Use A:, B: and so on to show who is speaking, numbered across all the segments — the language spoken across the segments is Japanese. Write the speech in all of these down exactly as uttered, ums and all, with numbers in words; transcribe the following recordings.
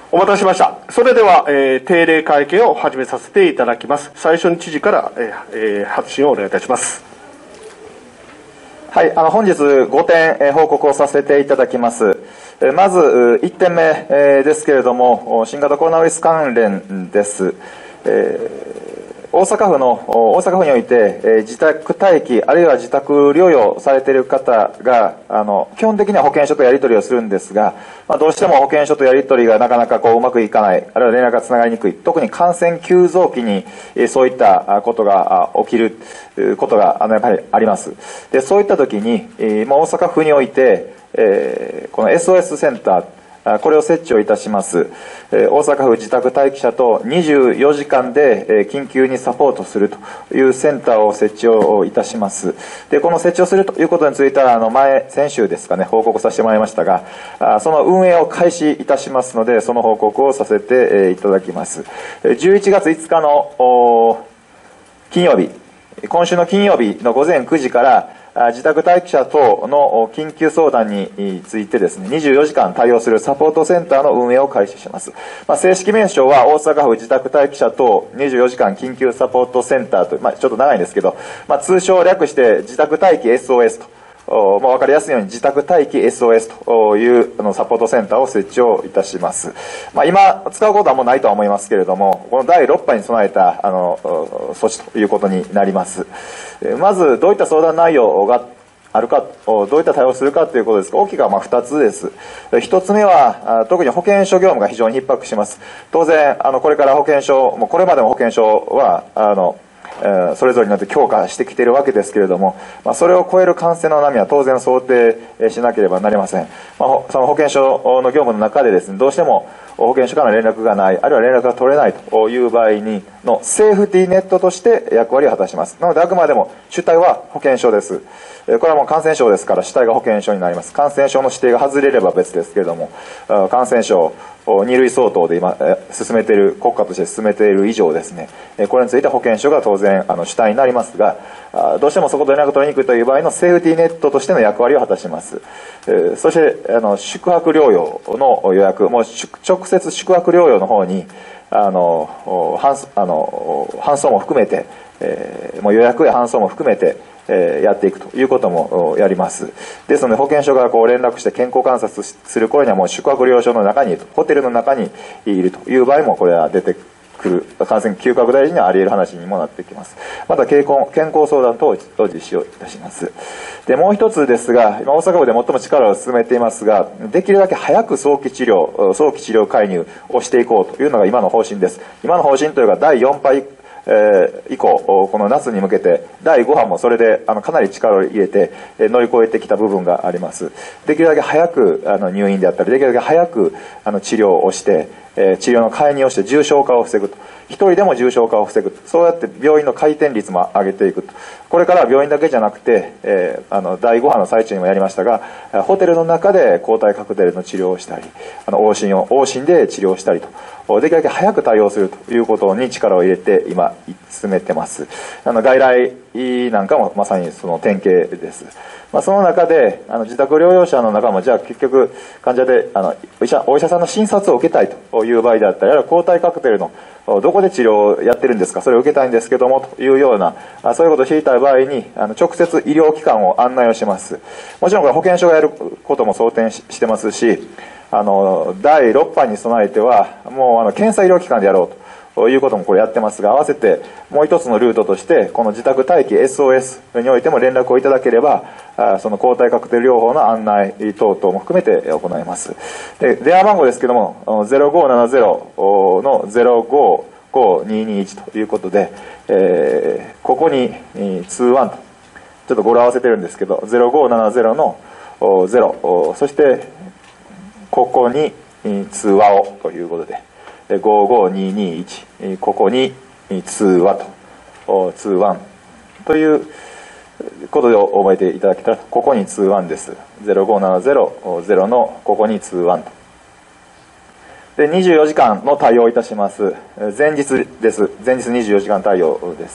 A: お待たせしました。それでは、えー、定例会見を始めさせていただきます。最初に知事から、えー、発信をお願いいたします。
B: はい、あの本日ごてん、えー、報告をさせていただきます。えー、まずいってんめ、えー、ですけれども、新型コロナウイルス関連です。えー大阪府の大阪府において、えー、自宅待機あるいは自宅療養されている方があの基本的には保健所とやり取りをするんですが、まあ、どうしても保健所とやり取りがなかなかこううまくいかない、あるいは連絡がつながりにくい、特に感染急増期に、えー、そういったことが起きることがあのやっぱりあります。でそういった時に、えーまあ、大阪府において、えー、この エスオーエス センターこれを設置をいたします。大阪府自宅待機者とにじゅうよじかんで緊急にサポートするというセンターを設置をいたします。で、この設置をするということについては、あの前、先週ですかね、報告させてもらいましたが、その運営を開始いたしますので、その報告をさせていただきます。じゅういちがついつかの金曜日、今週の金曜日のごぜんくじから、自宅待機者等の緊急相談についてですね、にじゅうよじかん対応するサポートセンターの運営を開始します。まあ、正式名称は大阪府自宅待機者等にじゅうよじかん緊急サポートセンターと、まあ、ちょっと長いんですけど、まあ、通称略して自宅待機 エスオーエス と。まあ、分かりやすいように自宅待機 エスオーエス というあのサポートセンターを設置をいたします。まあ、今使うことはもうないとは思いますけれども、このだいろっぱに備えたあの措置ということになります。まずどういった相談内容があるか、どういった対応をするかということですが、大きくはまあふたつです。ひとつめは、特に保健所業務が非常に逼迫します。当然、あのこれから保健所、もうこれまでも保健所は、あのそれぞれによって強化してきているわけですけれども、まあ、それを超える感染の波は当然想定しなければなりません。まあ、その保健所の業務の中でですね、どうしても保健所からの連絡がない、あるいは連絡が取れないという場合にのセーフティーネットとして役割を果たします。なのであくまでも主体は保健所です。これはもう感染症ですから主体が保健所になります。感染症の指定が外れれば別ですけれども、感染症に類相当で今進めている、国家として進めている以上ですね、これについて保健所が当然あの主体になりますが、どうしてもそこで連絡取りにくいという場合のセーフティーネットとしての役割を果たします。そしてあの宿泊療養の予約、もう直接宿泊療養の方にあの搬あの搬送も含めて、えー、もう予約や搬送も含めてえー、やっていくということもやります。ですので保健所がこう連絡して健康観察する頃にはもう宿泊療養所の中に、ホテルの中にいるという場合もこれは出てくる、感染急拡大時にはあり得る話にもなってきます。また健康健康相談等を実施をいたします。でもう一つですが、今大阪府で最も力を進めていますが、できるだけ早く早期治療早期治療介入をしていこうというのが今の方針です。今の方針というかだいよん波えー、以降この夏に向けてだいご波もそれであのかなり力を入れて、えー、乗り越えてきた部分があります。できるだけ早くあの入院であったり、できるだけ早くあの治療をして、えー、治療の介入をして重症化を防ぐと、一人でも重症化を防ぐ、そうやって病院の回転率も上げていくと。これからは病院だけじゃなくて、えー、あのだいご波の最中にもやりましたが、ホテルの中で抗体カクテルの治療をしたり、あの往診を往診で治療したりと、できるだけ早く対応するということに力を入れて今進めてます。あの外来なんかもまさにその典型です。まあ、その中であの自宅療養者の中もじゃあ結局患者であのお医者お医者さんの診察を受けたいという場合であったり、あるいは抗体カクテルのどこで治療をやってるんですか、それを受けたいんですけどもというような、そういうことを知りたい場合にあの直接医療機関を案内をします。もちろんこれ保健所がやることも想定してますし、あのだいろっ波に備えてはもうあの検査医療機関でやろうということもこれやってますが、合わせてもう一つのルートとしてこの自宅待機 エスオーエス においても連絡をいただければ、その抗体カクテル療法の案内等々も含めて行います。で電話番号ですけどもゼロごーななゼロのゼロごーごーにーにーいちということで、えー、ここに通話とちょっと語呂合わせてるんですけど、ゼロごーななゼロのゼロ、そしてここに通話をということでごーごーにーにーいち、ここに通話と通話ということで覚えていただけたら、ここに通話です。ゼロごーななゼロゼロのここに通話と。でにじゅうよじかんの対応いたします。前日です。前日にじゅうよじかん対応です。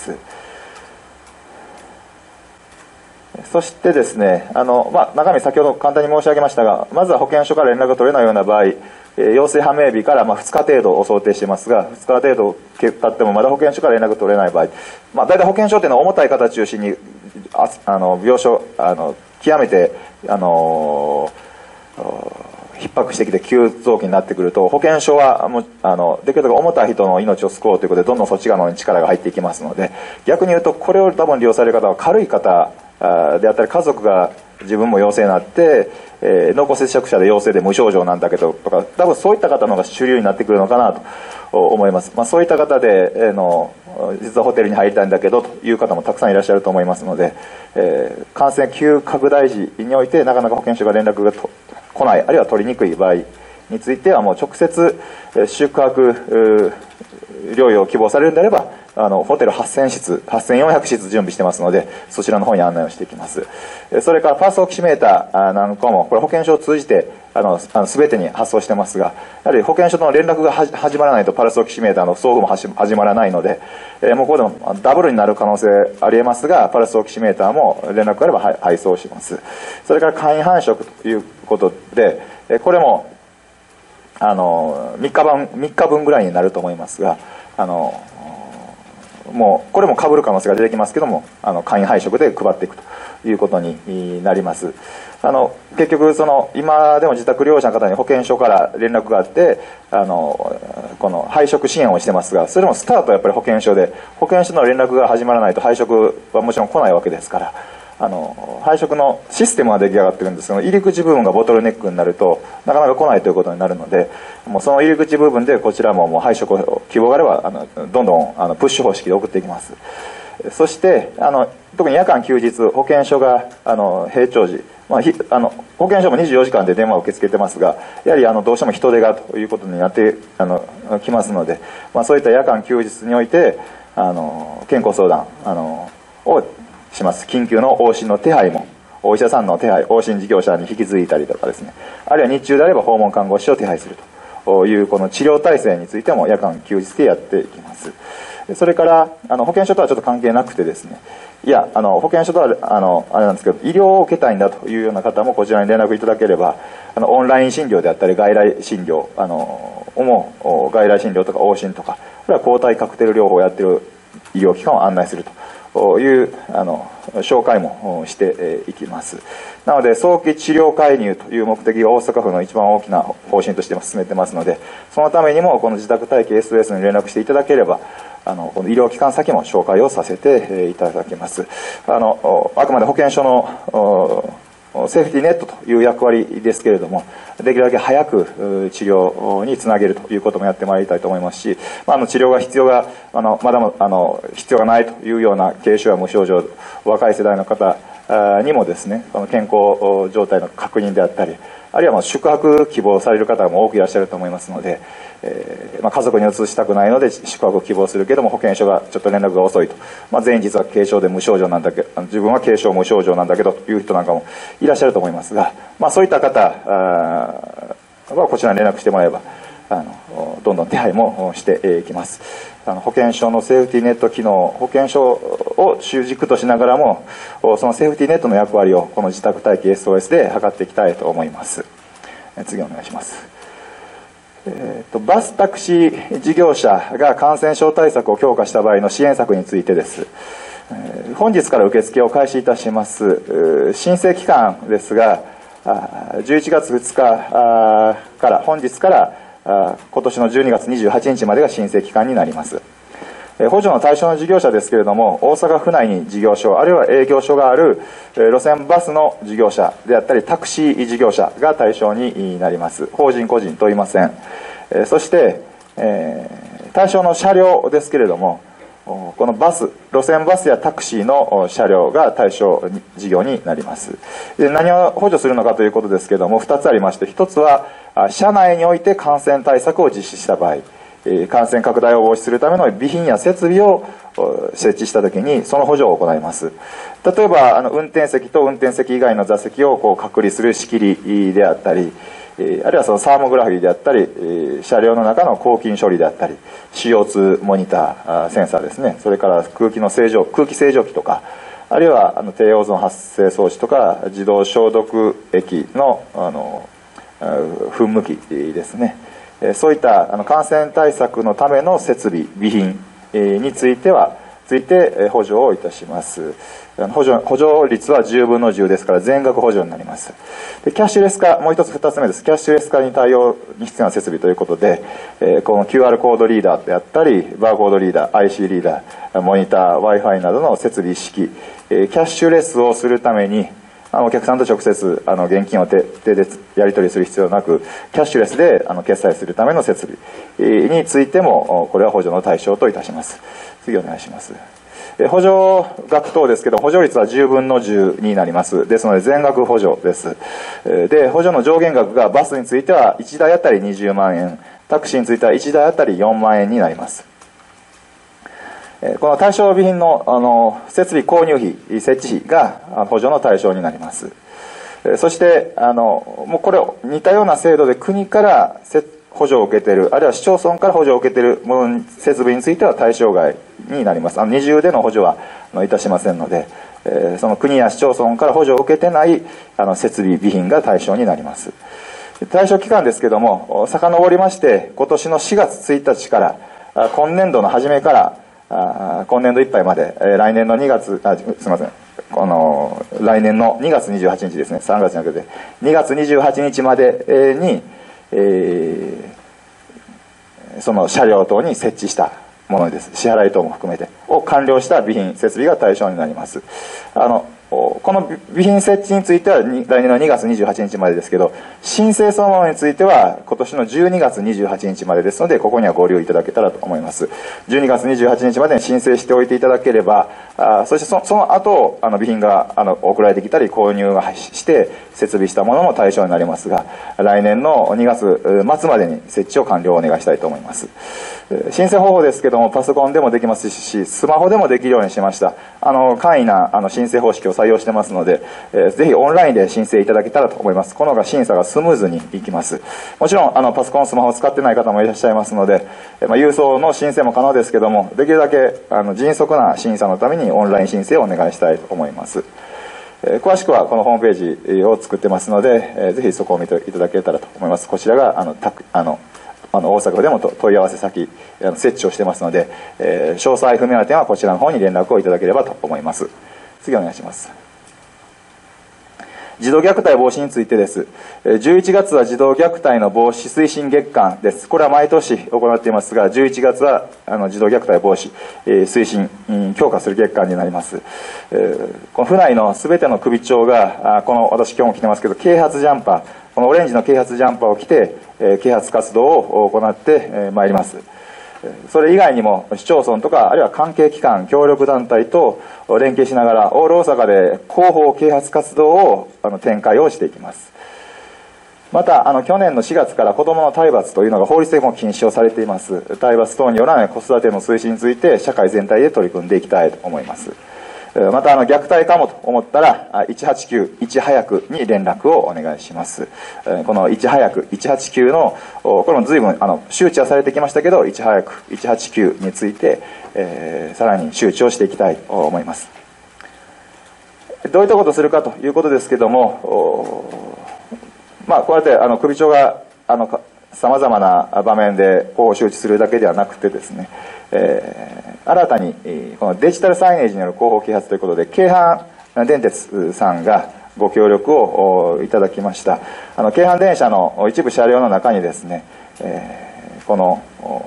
B: そしてですね、あの、まあ、中身先ほど簡単に申し上げましたが、まずは保健所から連絡が取れないような場合、 陽性判明日からまあふつか程度を想定していますが、ふつか程度経ってもまだ保健所から連絡取れない場合、まあ、大体保健所というのは重たい方中心にああの病床あの極めてあの逼迫してきて急増期になってくると、保健所はもうあのできるだけ重たい人の命を救おうということでどんどんそっち側に力が入っていきますので、逆に言うとこれを多分利用される方は軽い方であったり、家族が自分も陽性になって、えー、濃厚接触者で陽性で無症状なんだけどとか、多分そういった方の方が主流になってくるのかなと思います。まあ、そういった方で、えー、の実はホテルに入りたいんだけどという方もたくさんいらっしゃると思いますので、えー、感染急拡大時においてなかなか保健所が連絡がと来ない、あるいは取りにくい場合についてはもう直接、えー、宿泊療養を希望されるのであれば、あのホテルはっせんしつ、はっせんよんひゃくしつ準備してますので、そちらの方に案内をしていきます。それからパルスオキシメーターなんかもこれ保健所を通じてあのあの全てに発送してますが、やはり保健所との連絡がは始まらないとパルスオキシメーターの送付も始まらないので、えー、もうここでもダブルになる可能性ありえますが、パルスオキシメーターも連絡があれば配送します。それから簡易繁殖ということで、これもあのみっかぶんみっかぶんぐらいになると思いますが、あのもうこれも被る可能性が出てきますけども、あの簡易配食で配っていくということになります。あの結局その今でも自宅療養者の方に保健所から連絡があって、あのこの配食支援をしてますが、それもスタートはやっぱり保健所で、保健所の連絡が始まらないと配食はもちろん来ないわけですから、あの配食のシステムは出来上がってるんですけど、入り口部分がボトルネックになるとなかなか来ないということになるので、もうその入り口部分でこちらももう配食を希望があればあのどんどんあのプッシュ方式で送っていきます。そしてあの特に夜間休日、保健所があの閉庁時、まあ、ひあの保健所もにじゅうよじかんで電話を受け付けてますが、やはりあのどうしても人手がということになってあのきますので、まあ、そういった夜間休日においてあの健康相談あのをします。緊急の往診の手配も、お医者さんの手配、往診事業者に引き継いだりとかですね、あるいは日中であれば訪問看護師を手配するというこの治療体制についても夜間休日でやっていきます。それからあの保健所とはちょっと関係なくてですね、いやあの保健所とはあのあれなんですけど、医療を受けたいんだというような方もこちらに連絡いただければ、あのオンライン診療であったり外来診療、あの主外来診療とか往診とか、あるいは抗体カクテル療法をやっている医療機関を案内するというあの紹介もしていきます。なので早期治療介入という目的が大阪府の一番大きな方針として進めてますので、そのためにもこの自宅待機 エスオーエス に連絡していただければ、あのこの医療機関先も紹介をさせていただきます。あのあくまで保健所のセーフティーネットという役割ですけれども、できるだけ早く治療につなげるということもやってまいりたいと思いますし、あの治療が必要があのまだもあの必要がないというような軽症や無症状、若い世代の方にもですね、この健康状態の確認であったり、あるいはまあ宿泊希望される方も多くいらっしゃると思いますので、えーまあ、家族に移したくないので宿泊を希望するけども保健所がちょっと連絡が遅いと、まあ、全員実は軽症で無症状なんだけど、自分は軽症無症状なんだけどという人なんかもいらっしゃると思いますが、まあ、そういった方はこちらに連絡してもらえばあのどんどん手配もしていきます。あの保健所のセーフティーネット機能、保健所を主軸としながらもそのセーフティーネットの役割をこの自宅待機 エスオーエス で図っていきたいと思います。次お願いします。えー、とバスタクシー事業者が感染症対策を強化した場合の支援策についてです。えー、本日から受付を開始いたします。申請期間ですがじゅういちがつふつかから本日から今年のじゅうにがつにじゅうはちにちまでが申請期間になります。補助の対象の事業者ですけれども、大阪府内に事業所あるいは営業所がある路線バスの事業者であったりタクシー事業者が対象になります。法人個人問いません。そして対象の車両ですけれども、このバス、路線バスやタクシーの車両が対象事業になります。で、何を補助するのかということですけれども、ふたつありまして、ひとつは車内において感染対策を実施した場合、感染拡大を防止するための備品や設備を設置したときにその補助を行います。例えばあの運転席と運転席以外の座席をこう隔離する仕切りであったり、あるいはそのサーモグラフィーであったり、車両の中の抗菌処理であったり シーオーツー モニターセンサーですね、それから空気の清浄空気清浄機とか、あるいはあの低オゾン発生装置とか自動消毒液のあの噴霧器ですね、そういったあの感染対策のための設備備品についてはついて補助をいたします。補助、補助率はじゅうぶんのじゅうですから全額補助になります。でキャッシュレス化、もう一つ二つ目です。キャッシュレス化に対応に必要な設備ということで、この キューアール コードリーダーであったり、バーコードリーダー、アイシー リーダー、モニター、Wi-Fi などの設備一式、キャッシュレスをするために、お客さんと直接あの現金を手手でやり取りする必要なく、キャッシュレスであの決済するための設備についても、これは補助の対象といたします。次お願いします。補助額等ですけど、補助率はじゅうぶんのじゅうになります。ですので全額補助です。で、補助の上限額がバスについてはいちだいあたりにじゅうまんえん、タクシーについてはいちだいあたりよんまんえんになります。この対象備品の、あの設備購入費、設置費が補助の対象になります。そしてあのもうこれ似たような制度で国から補助を受けている、あるいは市町村から補助を受けているもの設備については対象外になります。あの二重での補助はいたしませんので、えー、その国や市町村から補助を受けてないあの設備備品が対象になります。対象期間ですけども、遡りまして今年のしがつついたちから今年度の初めからあ今年度いっぱいまで、えー、来年のにがつあすみませんこの来年のにがつにじゅうはちにちですね、さんがつじゃなくてにがつにじゅうはちにちまでに、えー、その車両等に設置したものです。支払い等も含めてを完了した備品設備が対象になります。あのこの備品設置については来年のにがつにじゅうはちにちまでですけど、申請そのものについては今年のじゅうにがつにじゅうはちにちまでですので、ここにはご留意いただけたらと思います。じゅうにがつにじゅうはちにちまでに申請しておいていただければ、あそしてそその後あの備品があの送られてきたり購入がして設備したものも対象になりますが、来年のにがつまつまでに設置を完了をお願いしたいと思います。申請方法ですけども、パソコンでもできますし、スマホでもできるようにしました。あの簡易なあの申請方式を採用してますので、えー、ぜひオンラインで申請いただけたらと思います。この方が審査がスムーズにいきます。もちろんあのパソコン、スマホを使ってない方もいらっしゃいますので、えーまあ、郵送の申請も可能ですけども、できるだけあの迅速な審査のためにオンライン申請をお願いしたいと思います。えー、詳しくはこのホームページを作ってますので、えー、ぜひそこを見ていただけたらと思います。こちらがあのたあのあの大阪府でも問い合わせ先設置をしてますので、えー、詳細不明な点はこちらの方に連絡をいただければと思います。次お願いします。児童虐待防止についてです。じゅういちがつは児童虐待の防止推進月間です。これは毎年行っていますが、じゅういちがつはあの児童虐待防止、えー、推進、強化する月間になります。えー、この府内のすべての首長が、あこの私今日も着てますけど、啓発ジャンパー、このオレンジの啓発ジャンパーを着て、えー、啓発活動を行ってまいります。それ以外にも市町村とかあるいは関係機関協力団体と連携しながらオール大阪で広報啓発活動をあの展開をしていきます。またあの去年のしがつから子どもの体罰というのが法律でも禁止をされています。体罰等によらない子育ての推進について社会全体で取り組んでいきたいと思います。またあの虐待かもと思ったらいちはちきゅういち早くに連絡をお願いします。このいち早くいちはちきゅうのこれも随分あの周知はされてきましたけど、いち早くいちはちきゅうについて、えー、さらに周知をしていきたいと思います。どういったことをするかということですけども、まあこうやってあの首長があのさまざまな場面でこう周知するだけではなくてですね、えー、新たにこのデジタルサイネージによる広報啓発ということで京阪電鉄さんがご協力をいただきました。あの京阪電車の一部車両の中にですね、えー、この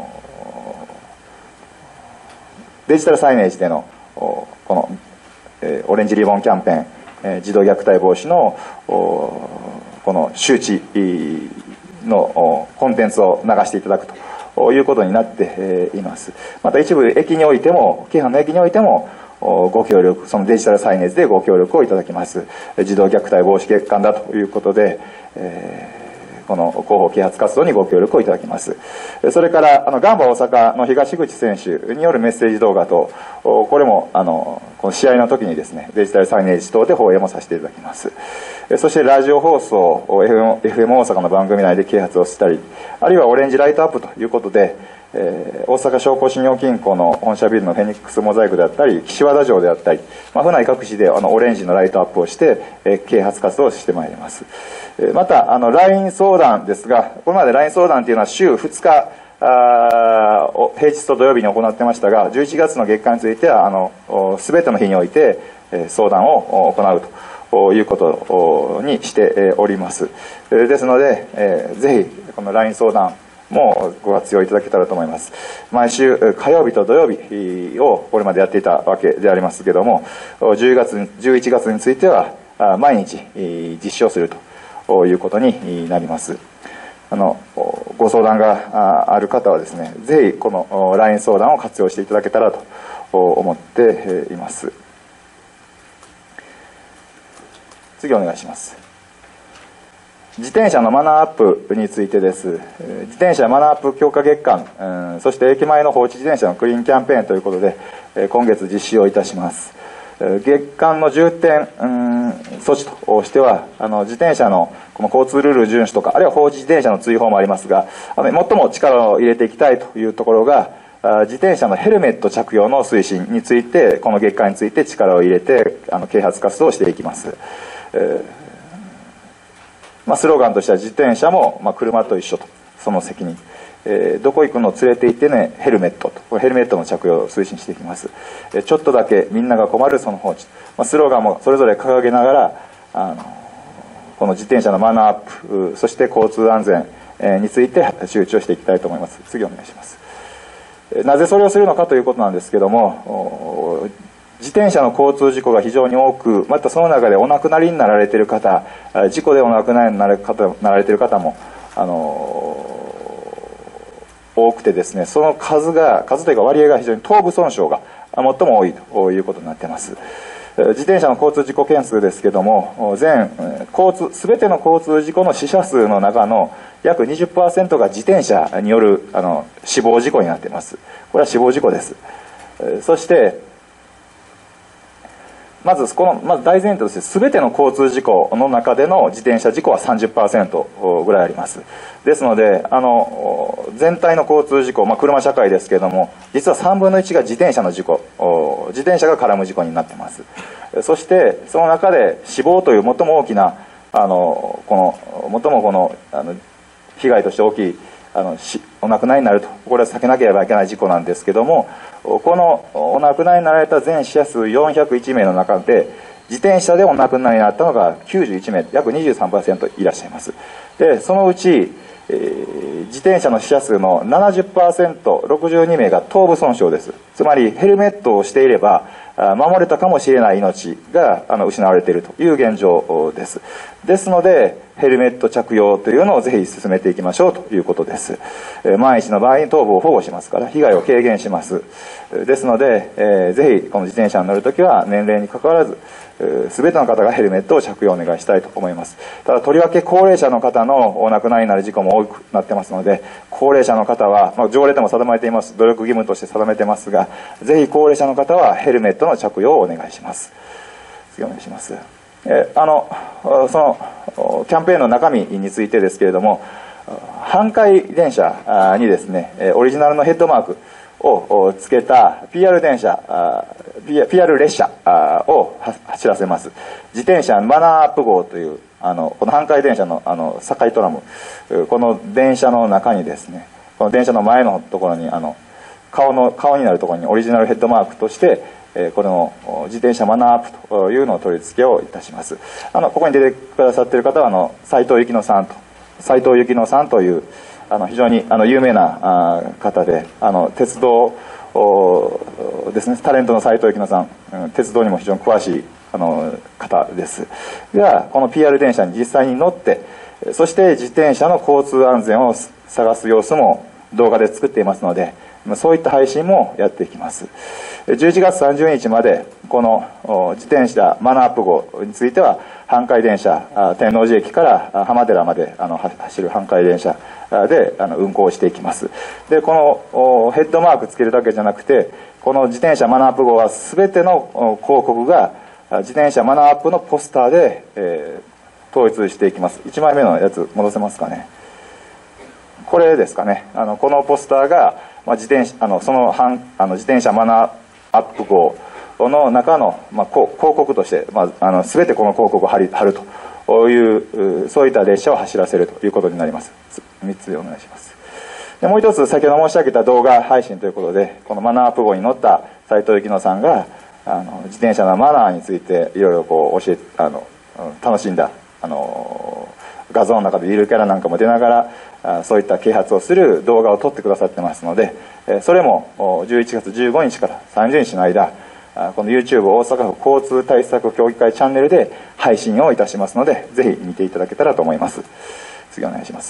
B: デジタルサイネージでのこの、えー、オレンジリボンキャンペーン、えー、児童虐待防止のこの周知のコンテンツを流していただくということになっています。また一部駅においても、京阪の駅においてもご協力、そのデジタルサイネージでご協力をいただきます。児童虐待防止月間だということで、えーこの広報啓発活動にご協力をいただきます。それからあのガンバ大阪の東口選手によるメッセージ動画と、これもあのこの試合の時にですね、デジタルサイネージ等で放映もさせていただきます。そしてラジオ放送、エフエム 大阪の番組内で啓発をしたり、あるいはオレンジライトアップということで、えー、大阪商工信用金庫の本社ビルのフェニックスモザイクであったり、岸和田城であったり、まあ、府内各地であのオレンジのライトアップをして、えー、啓発活動をしてまいります。えー、また、あの、ライン 相談ですが、これまで ライン 相談というのは週ふつか、あ平日と土曜日に行ってましたが、じゅういちがつの月間については、あの、すべての日において、えー、相談を行うということにしております。ですので、えー、ぜひ、この ライン 相談、もご活用いただけたらと思います。毎週火曜日と土曜日をこれまでやっていたわけでありますけれども、じゅうがつ、じゅういちがつについては毎日実施をするということになります。あのご相談がある方はですね、ぜひこの ライン 相談を活用していただけたらと思っています。次お願いします。自転車のマナーアップについてです。自転車マナーアップ強化月間、うん、そして駅前の放置自転車のクリーンキャンペーンということで、今月実施をいたします。月間の重点、うん、措置としては、あの自転車のこの交通ルール遵守とか、あるいは放置自転車の追放もありますが、あの最も力を入れていきたいというところが、自転車のヘルメット着用の推進について、この月間について力を入れて、あの啓発活動をしていきます。えーまあ、スローガンとしては自転車も、まあ、車と一緒と、その責任、えー、どこ行くのを連れて行ってね、ヘルメットと、これヘルメットの着用を推進していきます。えー、ちょっとだけみんなが困るその放置、まあ、スローガンもそれぞれ掲げながら、あのこの自転車のマナーアップ、そして交通安全、えー、について周知をしていきたいと思います。次お願いします。えー、なぜそれをするのかということなんですけども、自転車の交通事故が非常に多く、またその中でお亡くなりになられている方、事故でお亡くなりになられている方も、あのー、多くてですね、その数が、数というか割合が非常に頭部損傷が最も多いということになっています。自転車の交通事故件数ですけども、全交通、すべての交通事故の死者数の中の約 にじゅっパーセント が自転車によるあの死亡事故になっています。これは死亡事故です。そして、まずこのまず大前提として、全ての交通事故の中での自転車事故は さんじゅっパーセント ぐらいあります。ですので、あの全体の交通事故、まあ、車社会ですけれども、実はさんぶんのいちが自転車の事故、自転車が絡む事故になっています。そしてその中で死亡という最も大きな、あのこの最もこのあの被害として大きい、あのお亡くなりになると、これは避けなければいけない事故なんですけども、このお亡くなりになられた全死者数よんひゃくいちめいの中で、自転車でお亡くなりになったのがきゅうじゅういちめい、約 にじゅうさんパーセント いらっしゃいます。でそのうち、えー、自転車の死者数の ななじゅっパーセント、ろくじゅうにめいが頭部損傷です。つまりヘルメットをしていれば守れたかもしれない命があの失われているという現状です。ですのでヘルメット着用というのをぜひ進めていきましょうということです。えー、万一の場合に頭部を保護しますから被害を軽減します。ですので、えー、ぜひこの自転車に乗るときは年齢にかかわらずすべての方がヘルメットを着用お願いしたいと思います。ただとりわけ高齢者の方のお亡くなりになる事故も多くなってますので、高齢者の方は、まあ、条例でも定めています、努力義務として定めてますが、ぜひ高齢者の方はヘルメットの着用をお願いします。次お願いします。えあのそのキャンペーンの中身についてですけれども、阪海電車にですねオリジナルのヘッドマークをつけた ピーアール 電車 ピーアール 列車を走らせます。自転車マナーアップ号というあのこの阪海電車のあの堺トラム、この電車の中にですね、この電車の前のところにあの顔の顔になるところにオリジナルヘッドマークとしてこの自転車マナーアップというのを取り付けをいたします。あのここに出てくださっている方はあの斉藤幸乃さんと斉藤幸乃さんというあの非常にあの有名な方で、あの鉄道ですね、タレントの斉藤幸乃さん、鉄道にも非常に詳しいあの方ですが、この ピーアール 電車に実際に乗って、そして自転車の交通安全を探す様子も動画で作っていますので、そういった配信もやっていきます。じゅういちがつさんじゅうにちまでこの自転車マナーアップ号については阪海電車天王寺駅から浜寺まであの走る阪海電車であの運行していきます。でこのヘッドマークつけるだけじゃなくて、 この自転車マナーアップ号は全ての広告が自転車マナーアップのポスターで、えー、統一していきます。いちまいめのやつ戻せますかね。これですかね。あのこのポスターが、まあ、自転車あのその反あの自転車マナーアップ号の中の、まあ、広告として、まあ、あの全てこの広告を貼り貼るというそういった列車を走らせるということになります。みっつでお願いします。でもう一つ、先ほど申し上げた動画配信ということで、このマナーアップ号に載った斉藤幸乃さんがあの自転車のマナーについていろいろこう教えあの楽しんだあの画像の中でゆるキャラなんかも出ながらあそういった啓発をする動画を撮ってくださってますので、それもじゅういちがつじゅうごにちからさんじゅうにちの間、この YouTube 大阪府交通対策協議会チャンネルで配信をいたしますので、ぜひ見ていただけたらと思います。次お願いします。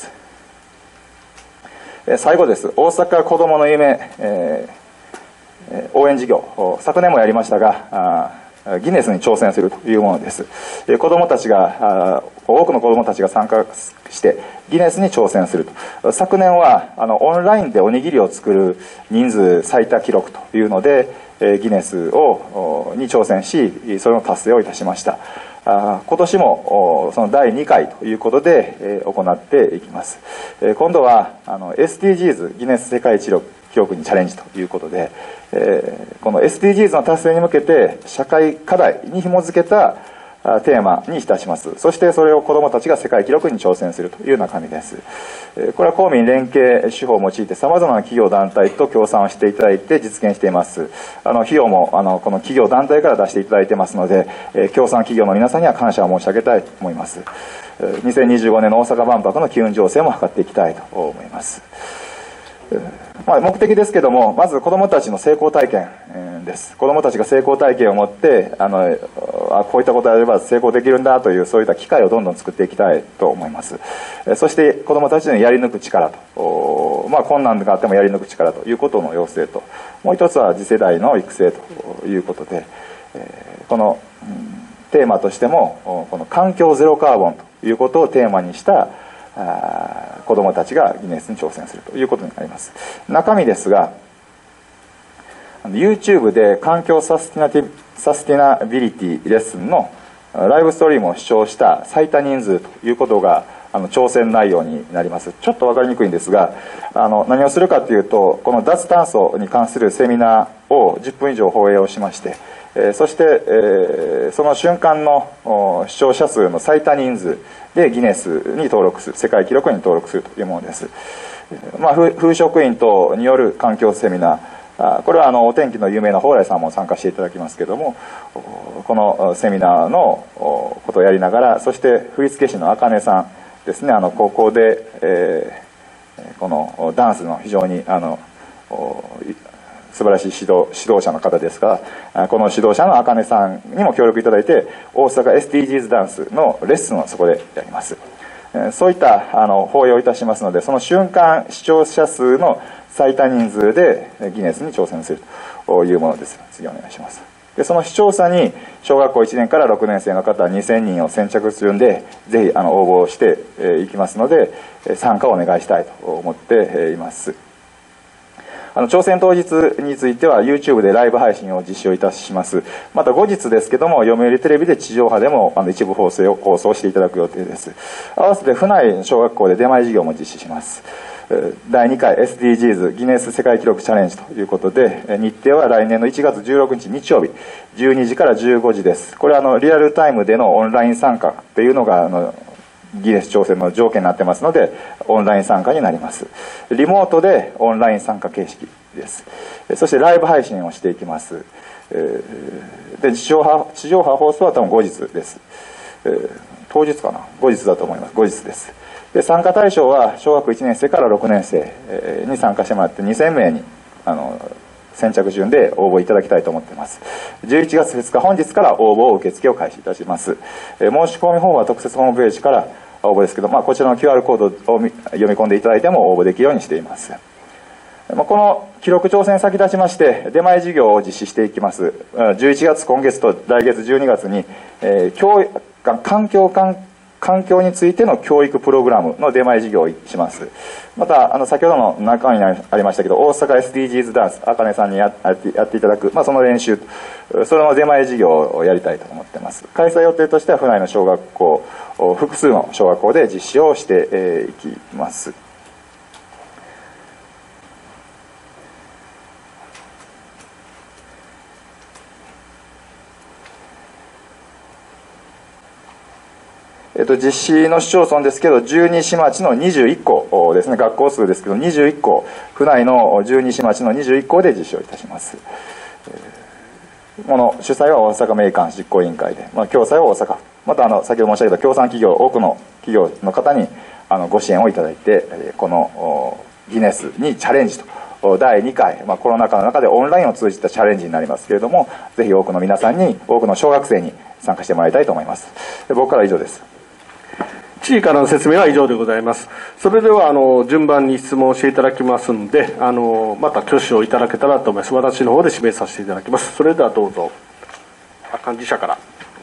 B: 最後です。大阪子どもの夢、えー、応援事業、昨年もやりましたが、ギネスに挑戦するというものです。子どもたちが、多くの子どもたちが参加してギネスに挑戦すると。昨年はあのオンラインでおにぎりを作る人数最多記録というので、ギネスをに挑戦し、それの達成をいたしました。あ今年もそのだいにかいということで、えー、行っていきます。えー、今度はあの エスディージーズ ギネス世界記録にチャレンジということで、えー、この エスディージーズ の達成に向けて社会課題に紐づけたテーマにいたします。そしてそれを子どもたちが世界記録に挑戦するという中身です。これは公民連携手法を用いてさまざまな企業団体と協賛をしていただいて実現しています。あの費用もあのこの企業団体から出していただいてますので、協賛企業の皆さんには感謝を申し上げたいと思います。にせんにじゅうごねんの大阪万博の機運醸成も図っていきたいと思います。まあ、目的ですけども、まず子どもたちの成功体験です。子どもたちが成功体験を持ってあのあこういったことをやれば成功できるんだというそういった機会をどんどん作っていきたいと思います。そして子どもたちのやり抜く力と、まあ、困難があってもやり抜く力ということの要請と、もう一つは次世代の育成ということで、この、うん、テーマとしてもこの環境ゼロカーボンということをテーマにしたあ子どもたちがギネスに挑戦するということになります。中身ですが、 YouTube で環境サスティナティサスティナビリティレッスンのライブストリームを視聴した最多人数ということがあの挑戦内容になります。ちょっと分かりにくいんですが、あの何をするかというと、この脱炭素に関するセミナーをじゅっぷん以上放映をしまして、えー、そして、えー、その瞬間の視聴者数の最多人数でギネスに登録する、世界記録に登録するというものです。まあ、風職員等による環境セミナー、これはあのお天気の有名な蓬莱さんも参加していただきますけれども、このセミナーのことをやりながら、そして振付師のあかねさんですね、あの高校で、えー、このダンスの非常にあの素晴らしい指導指導者の方ですから、この指導者のあかねさんにも協力いただいて、大阪 エスディージーズ ダンスのレッスンをそこでやります。そういったあの放映をいたしますので、その瞬間視聴者数の最多人数でギネスに挑戦するというものです。次お願いします。でその視聴者に小学校いちねんからろくねん生の方にせんにんを先着するんで、ぜひあの応募していきますので、参加をお願いしたいと思っています。あの挑戦当日については YouTube でライブ配信を実施をいたします。また後日ですけども、読売テレビで地上波でもあの一部放送を放送していただく予定です。合わせて府内小学校で出前授業も実施します。だいにかい エスディージーズ ギネス世界記録チャレンジということで、日程は来年のいちがつじゅうろくにち日曜日じゅうにじからじゅうごじです。これはあのリアルタイムでのオンライン参加というのがあのギネス挑戦の条件になってますので、オンライン参加になります。リモートでオンライン参加形式です。そしてライブ配信をしていきます。で地上波地上波放送は多分後日です。当日かな、後日だと思います。後日です。で参加対象は小学いちねん生からろくねん生に参加してもらってにせんめいにあの先着順で応募いただきたいと思っています。じゅういちがつふつか本日から応募を受付を開始いたします。申し込み方は特設ホームページから応募ですけど、まあ、こちらの キューアール コードを読み込んでいただいても応募できるようにしています。この記録挑戦に先立ちまして出前授業を実施していきます。じゅういちがつ今月と来月じゅうにがつに、えー、教環境環環境についての教育プログラムの出前授業をします。また、あの、先ほどの中にありましたけど、大阪 エスディージーズ ダンス、あかねさんにやってやっていただく、まあ、その練習、それの出前授業をやりたいと思っています。開催予定としては、府内の小学校、複数の小学校で実施をしていきます。えっと、実施の市町村ですけど、十二市町のにじゅういっこですね、学校数ですけど、にじゅういっこ、府内の十二市町のにじゅういっこで実施をいたします。この主催は大阪メーカー実行委員会で、まあ、共催は大阪府、またあの先ほど申し上げた協賛企業、多くの企業の方にあのご支援をいただいて、このギネスにチャレンジと、だいにかい、まあ、コロナ禍の中でオンラインを通じたチャレンジになりますけれども、ぜひ多くの皆さんに、多くの小学生に参加してもらいたいと思います。僕からは以上です。
A: 知事からの説明は以上でございます。それではあの順番に質問していただきますので、あのまた挙手をいただけたらと思います。私の方で指名させていただきます。それではどうぞ。幹事社から。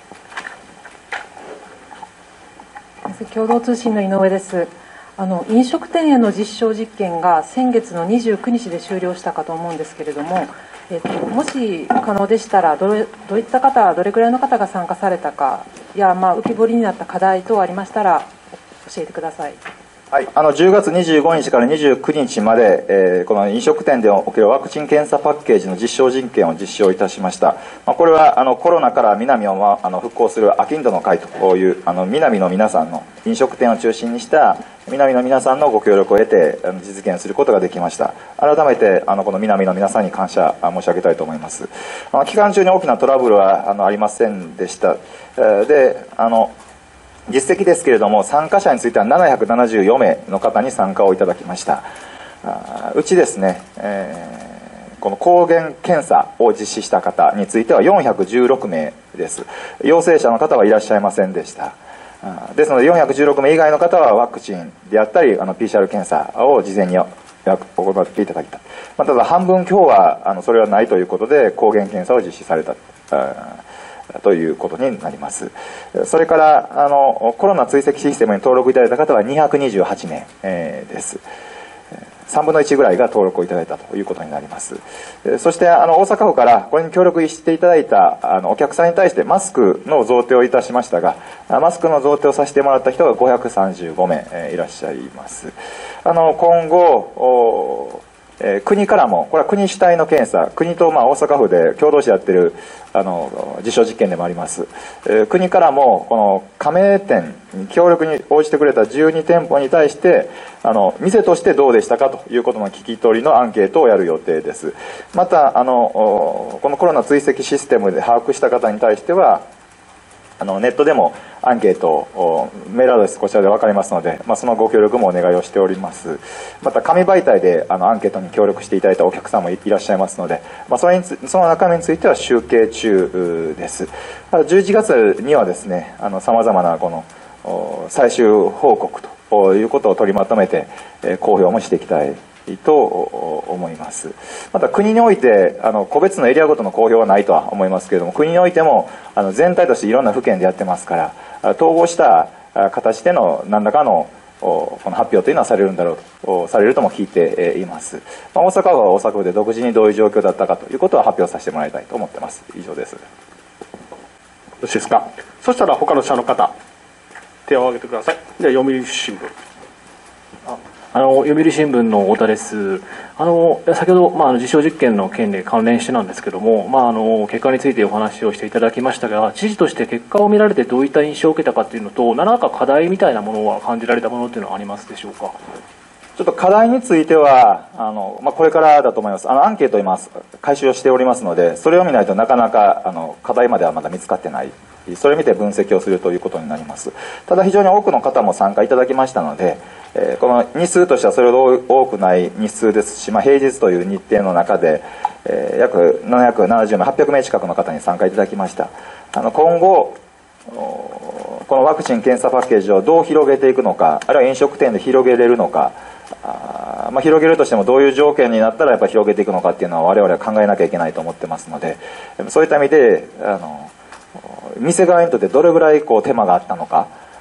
C: 共同通信の井上です。あの飲食店への実証実験が先月のにじゅうくにちで終了したかと思うんですけれども、えっと、もし可能でしたらどれどういった方、どれくらいの方が参加されたかや、まあ、浮き彫りになった課題等ありましたら教えてください。
B: はい、あのじゅうがつにじゅうごにちからにじゅうくにちまで、えー、この飲食店でおけるワクチン・検査パッケージの実証実験を実施をいたしました。まあ、これはあのコロナから南を、まあ、あの復興する商人の会というあの南の皆さんの飲食店を中心にした南の皆さんのご協力を得てあの実現することができました。改めてあのこの南の皆さんに感謝申し上げたいと思います。あの期間中に大きなトラブルはあのありませんでした。えー、であの実績ですけれども、参加者についてはななひゃくななじゅうよめいの方に参加をいただきました。うちですね、えー、この抗原検査を実施した方についてはよんひゃくじゅうろくめいです。陽性者の方はいらっしゃいませんでした。ですのでよんひゃくじゅうろくめい以外の方はワクチンであったりあの ピーシーアール 検査を事前に行っていただいた。まあ、ただ半分強はあのそれはないということで抗原検査を実施されたということになります。それからあのコロナ追跡システムに登録いただいた方はにひゃくにじゅうはちめい、えー、です。さんぶんのいちぐらいが登録をいただいたということになります。そしてあの大阪府からこれに協力していただいたあのお客さんに対してマスクの贈呈をいたしましたが、マスクの贈呈をさせてもらった人がごひゃくさんじゅうごめい、えー、いらっしゃいます。あの今後えー、国からも、これは国主体の検査、国とまあ大阪府で共同してやってるあの実証実験でもあります、えー、国からもこの加盟店に協力に応じてくれたじゅうにてんぽに対してあの店としてどうでしたかということの聞き取りのアンケートをやる予定です。またあのこのコロナ追跡システムで把握した方に対してはあのネットでもアンケートをメールアドレスこちらで分かりますので、まあ、そのご協力もお願いをしております。また紙媒体であのアンケートに協力していただいたお客さんもいらっしゃいますので、まあ、それにその中身については集計中です。じゅういちがつにはですねさまざまなこの最終報告ということを取りまとめて公表もしていきたいと思います。また国においてあの個別のエリアごとの公表はないとは思いますけれども、国においてもあの全体としていろんな府県でやってますから統合した形での何らかのこの発表というのはされるんだろうとされるとも聞いています。まあ、大阪府は大阪府で独自にどういう状況だったかということは発表させてもらいたいと思ってます。以上です。よ
A: ろしいですか。そしたら他の社の方手を挙げてください。では読売新聞。
D: あの読売新聞の太田です。あの先ほど、まあ、あの実証実験の件で関連してなんですけども、まあ、あの結果についてお話をしていただきましたが、知事として結果を見られてどういった印象を受けたかというのと、何らか課題みたいなものは感じられたものというのはありますでしょうか。
B: ちょっと課題についてはあの、まあ、これからだと思います。あのアンケートを今回収をしておりますので、それを見ないとなかなかあの課題まではまだ見つかってない、それを見て分析をするということになります。ただ非常に多くの方も参加いただきましたので、えー、この日数としてはそれほど多くない日数ですし、まあ、平日という日程の中で、えー、約ななひゃくななじゅうめい、はっぴゃくめい近くの方に参加いただきました。あの今後このワクチン・検査パッケージをどう広げていくのか、あるいは飲食店で広げれるのか、あ、まあ、広げるとしてもどういう条件になったらやっぱ広げていくのかっていうのは我々は考えなきゃいけないと思ってますので、そういった意味であの店側にとってどれぐらいこう手間があったのか、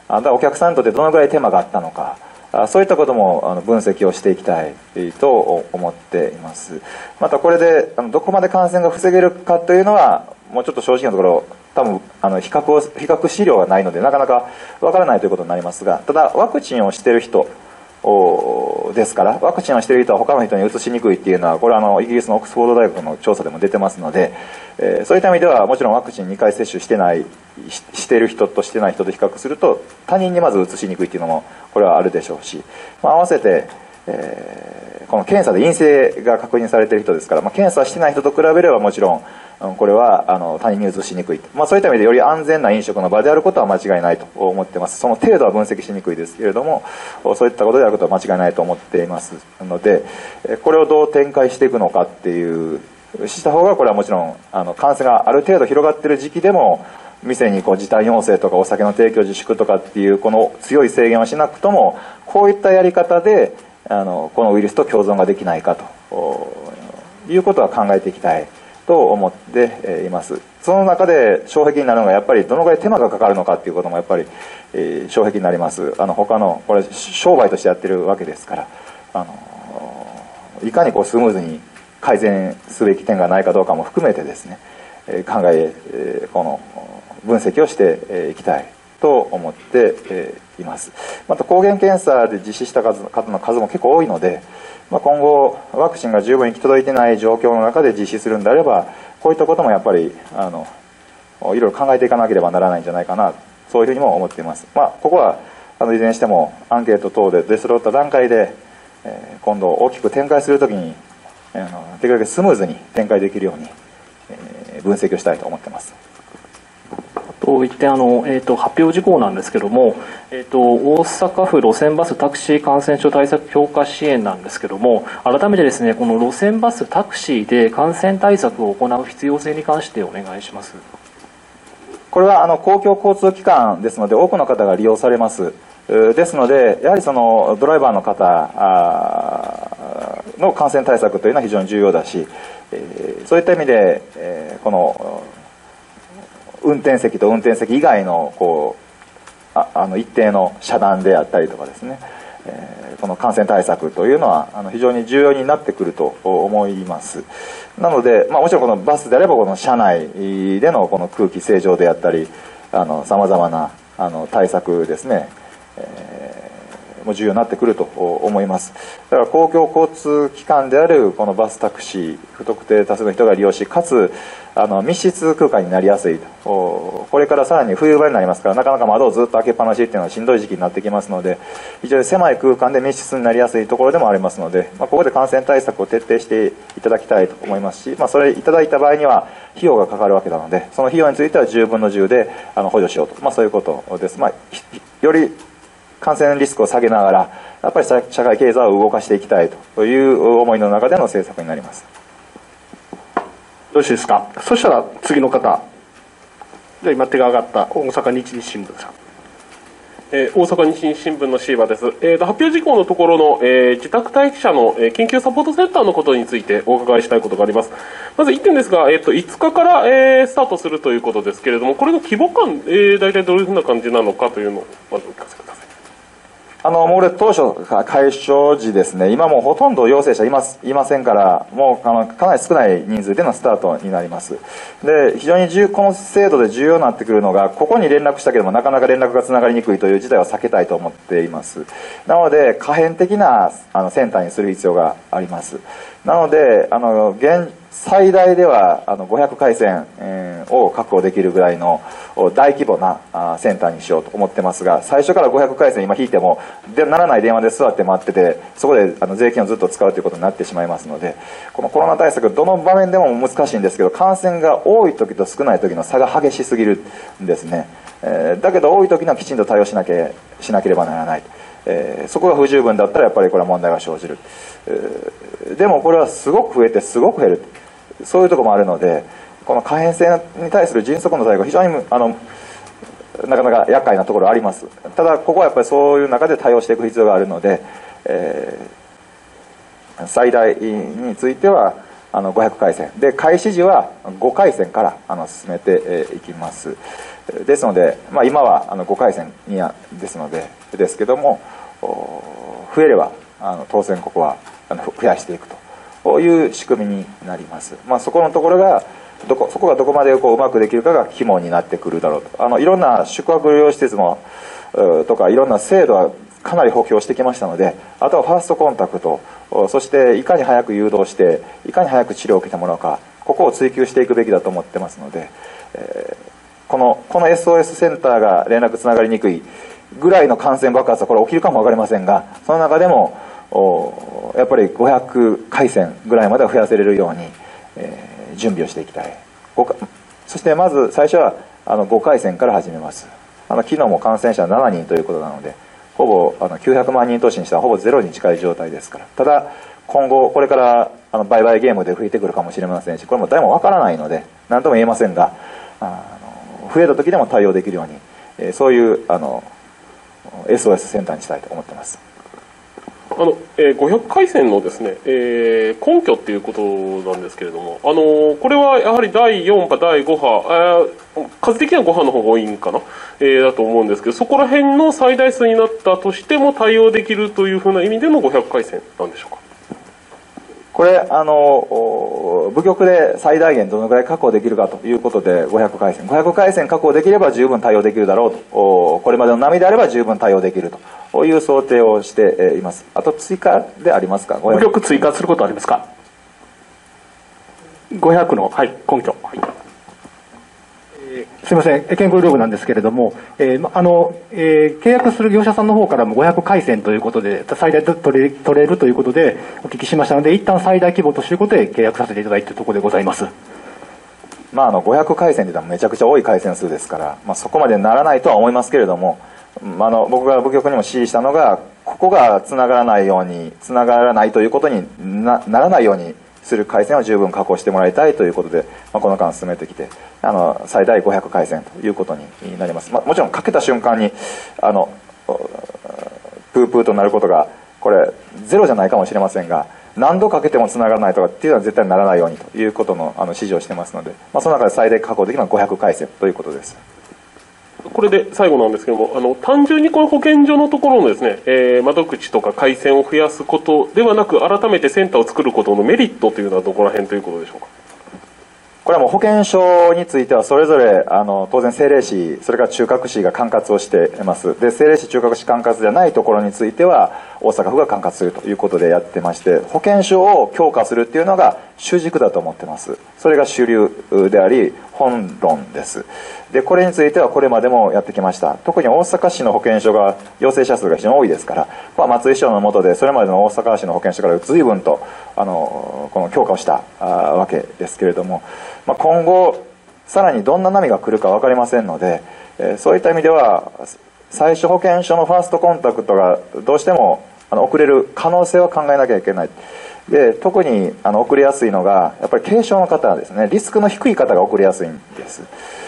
B: だからお客さんにとってどのぐらい手間があったのか、そういったこともあの分析をしていきたいと思っています。またこれであのどこまで感染が防げるかというのはもうちょっと正直なところ多分あの比較を比較資料がないのでなかなかわからないということになりますが、ただワクチンをしている人ですから、ワクチンをしている人は他の人にうつしにくいっていうのはこれはあのイギリスのオックスフォード大学の調査でも出てますので、えー、そういった意味ではもちろんワクチンにかい接種してない し, している人としてない人と比較すると他人にまずうつしにくいっていうのもこれはあるでしょうし、まあ、合わせて、えー、この検査で陰性が確認されている人ですから、まあ、検査してない人と比べればもちろんこれはあの他人にうつしにくい、まあ、そういった意味でより安全な飲食の場であることは間違いないと思っています。その程度は分析しにくいですけれども、そういったことであることは間違いないと思っていますので、これをどう展開していくのかっていうした方がこれはもちろんあの感染がある程度広がっている時期でも店にこう時短要請とかお酒の提供自粛とかっていうこの強い制限をしなくともこういったやり方であのこのウイルスと共存ができないかということは考えていきたいと思っています。その中で障壁になるのがやっぱりどのぐらい手間がかかるのかっていうこともやっぱり、えー、障壁になります。あの他のこれ商売としてやってるわけですから、あのいかにこうスムーズに改善すべき点がないかどうかも含めてですね、えー、考ええー、この分析をしていきたいと思っています。また抗原検査で実施した方の数も結構多いので、まあ、今後ワクチンが十分行き届いてない状況の中で実施するんであればこういったこともやっぱりあのいろいろ考えていかなければならないんじゃないかな、そういうふうにも思っています。まあ、ここはあのいずれにしてもアンケート等で出揃った段階で、えー、今度大きく展開するときにあのできるだけスムーズに展開できるように、えー、分析をしたいと思っています。
D: と一点あの、えー、と発表事項なんですけども、えー、と大阪府路線バスタクシー感染症対策強化支援なんですけども、改めてですねこの路線バスタクシーで感染対策を行う必要性に関してお願いします。
B: これはあの公共交通機関ですので多くの方が利用されます。ですのでやはりそのドライバーの方の感染対策というのは非常に重要だし、そういった意味でこの運転席と運転席以外のこう あ, あの一定の遮断であったりとかですね、えー、この感染対策というのはあの非常に重要になってくると思います。なので、まあ、もちろんこのバスであればこの車内でのこの空気清浄であったりさまざまなあの対策ですね、えー、も重要になってくると思います。だから公共交通機関であるこのバスタクシー不特定多数の人が利用しかつあの密室空間になりやすいと、これからさらに冬場になりますからなかなか窓をずっと開けっぱなしっていうのはしんどい時期になってきますので非常に狭い空間で密室になりやすいところでもありますので、まあ、ここで感染対策を徹底していただきたいと思いますし、まあ、それいただいた場合には費用がかかるわけなのでその費用についてはじゅうぶんのじゅうであの補助しようと、まあ、そういうことです。まあ、より感染リスクを下げながらやっぱり社会経済を動かしていきたいという思いの中での政策になります。
A: よろしいですか。そしたら次の方、じゃあ今手が挙がった大阪日日新聞さん。
E: えー、大阪日日新聞の椎葉です。えー、と発表事項のところの、えー、自宅待機者の、えー、緊急サポートセンターのことについてお伺いしたいことがあります。まずいってんですが、えー、といつかから、えー、スタートするということですけれども、これの規模感、えー、大体どういうふうな感じなのかというのをまずお聞かせください。
B: あの、もう俺当初、開所時ですね、今もうほとんど陽性者います、いませんから、もうあのかなり少ない人数でのスタートになります。で、非常に重この制度で重要になってくるのが、ここに連絡したけどもなかなか連絡がつながりにくいという事態を避けたいと思っています。なので、可変的なあのセンターにする必要があります。なので、あの、現、最大ではあのごひゃく回線、えー、を確保できるぐらいの大規模なあセンターにしようと思ってますが、最初からごひゃく回線今引いてもでならない電話で座って待っててそこであの税金をずっと使うということになってしまいますので、このコロナ対策どの場面でも難しいんですけど感染が多い時と少ない時の差が激しすぎるんですね、えー、だけど多い時にはきちんと対応しなけ、しなければならない、えー、そこが不十分だったらやっぱりこれは問題が生じる、えー、でもこれはすごく増えてすごく減る、そういうところもあるので、この可変性に対する迅速の対応が非常にあのなかなか厄介なところあります。ただここはやっぱりそういう中で対応していく必要があるので、えー、最大についてはあのごひゃく回線で、開始時はご回線からあの進めていきます。ですので、まあ、今はあのご回線にはですのでですけども、増えればあの当選国はあの増やしていくという仕組みになります。まあ、そこのところがどこそこがどこまでこううまくできるかが肝になってくるだろうと。あのいろんな宿泊療養施設もとかいろんな制度はかなり補強してきましたので、あとはファーストコンタクト、そしていかに早く誘導していかに早く治療を受けてもらうか、ここを追求していくべきだと思ってますので、えー、このこの エスオーエス センターが連絡つながりにくいぐらいの感染爆発はこれ起きるかも分かりませんが、その中でもやっぱりごひゃく回線ぐらいまでは増やせれるように、えー準備をしていきたい。そしてまず最初はあのご回線から始めます。あの昨日も感染者しちにんということなので、ほぼあのきゅうひゃくまんにん都市にしたらほぼゼロに近い状態ですから。ただ今後これからあの売買ゲームで増えてくるかもしれませんし、これも誰もわからないので何とも言えませんが、あの増えた時でも対応できるように、えー、そういうあの エスオーエス センターにしたいと思ってます。
E: あのえー、ごひゃく回線のですね、えー、根拠っていうことなんですけれども、あのー、これはやはりだいよん波、だいご波、えー、数的にはご波の方が多いんかな、えー、だと思うんですけど、そこら辺の最大数になったとしても対応できるというふうな意味でのごひゃく回線なんでしょうか。
B: これあの部局で最大限どのぐらい確保できるかということでごひゃく回線ごひゃく回線確保できれば十分対応できるだろうと、これまでの波であれば十分対応できるという想定をしています。あと追加でありますか。
A: 部局追加することはありますか。ごひゃくの、はい、根拠、はい。
F: すみません、健康医療部なんですけれども、えーあのえー、契約する業者さんの方からもごひゃく回線ということで、最大取れ取れるということでお聞きしましたので、一旦最大規模ということで契約させていただいているところでございます。
B: まあ、あのごひゃく回線というのはめちゃくちゃ多い回線数ですから、まあ、そこまでならないとは思いますけれども、まあ、あの僕が部局にも指示したのが、ここがつながらないように、つながらないということに な, ならないようにする回線を十分確保してもらいたいということで、まあ、この間進めてきて、あの最大ごひゃく回線ということになります。まあ、もちろんかけた瞬間にあのプープーとなることがこれゼロじゃないかもしれませんが、何度かけてもつながらないとかっていうのは絶対にならないようにということのあの指示をしてますので、まあ、その中で最大確保できるのはごひゃく回線ということです。
E: これで最後なんですけども、あの単純にこの保健所のところのですね、えー、窓口とか回線を増やすことではなく、改めてセンターを作ることのメリットというのはどこら辺ということでしょうか。
B: これはもう保健所についてはそれぞれあの当然政令市、それから中核市が管轄をしています。で、政令市、中核市管轄ではないところについては大阪府が管轄するということでやってまして、保健所を強化するっていうのが主軸だと思ってます。それが主流であり本論です。で、これについてはこれまでもやってきました。特に大阪市の保健所が陽性者数が非常に多いですから、まあ、松井市長の下でそれまでの大阪市の保健所から随分とあのこの強化をしたわけですけれども、まあ、今後さらにどんな波が来るか分かりませんので、えー、そういった意味では最初保健所のファーストコンタクトがどうしてもあの遅れる可能性は考えなきゃいけない。で、特にあの遅れやすいのがやっぱり軽症の方ですね。リスクの低い方が遅れやすいんです。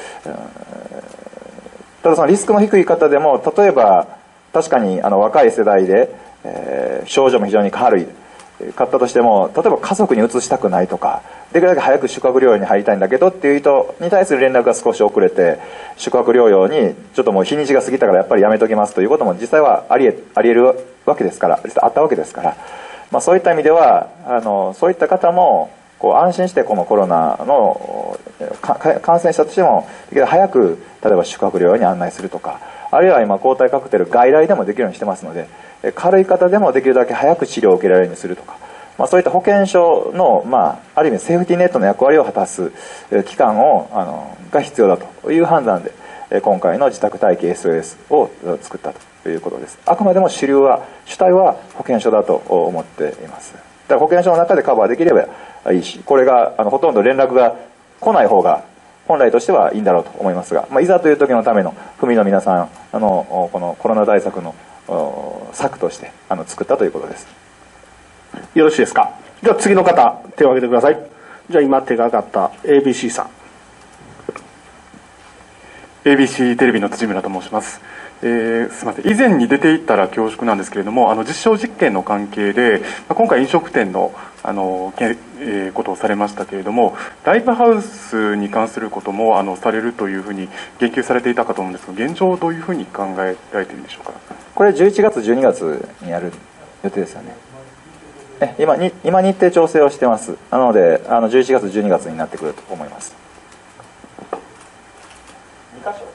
B: ただそのリスクの低い方でも、例えば確かにあの若い世代で、えー、症状も非常に軽い方としても、例えば家族にうつしたくないとか、できるだけ早く宿泊療養に入りたいんだけどっていう人に対する連絡が少し遅れて、宿泊療養にちょっともう日にちが過ぎたからやっぱりやめときますということも実際はありえ、ありえるわけですから、実際あったわけですから、まあ、そういった意味ではあのそういった方もこう安心してこのコロナの感染したとしても早く例えば宿泊療養に案内するとか、あるいは今抗体カクテル外来でもできるようにしてますので、軽い方でもできるだけ早く治療を受けられるようにするとか、まあ、そういった保健所の、まあ、ある意味セーフティーネットの役割を果たす機関をあのが必要だという判断で今回の自宅待機 エスオーエス を作ったということです。あくまでも主流は主体は保健所だと思っています。だから保健所の中でカバーできればいいし、これがあのほとんど連絡が来ない方が本来としてはいいんだろうと思いますが、まあ、いざという時のための府民の皆さんあのこのコロナ対策の策としてあの作ったということです。
A: よろしいですか。じゃあ次の方手を挙げてください。じゃあ今手が上がった エービーシー さん。
G: エービーシー テレビの辻村と申します。 えー、すみません、以前に出ていったら恐縮なんですけれども、あの実証実験の関係で、まあ、今回飲食店のあの、けえー、ことをされましたけれども、ライブハウスに関することもあのされるというふうに言及されていたかと思うんですが、現状どういうふうに考えられているんでしょうか。
B: これじゅういちがつじゅうにがつにやる予定ですよね。え今に今日程調整をしてます。なのであのじゅういちがつじゅうにがつになってくると思います。にかしょ